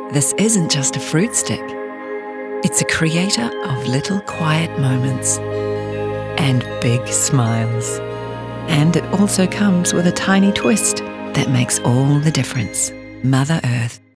this isn't just a fruit stick. It's a creator of little quiet moments and big smiles. And it also comes with a tiny twist that makes all the difference. Mother Earth.